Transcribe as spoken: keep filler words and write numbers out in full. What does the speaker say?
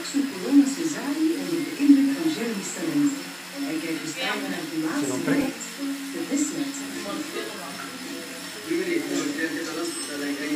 Max Colonna Cesari onder de indruk van Jeremy's talent. Hij kijkt dus aan naar de laatste project, de dessert.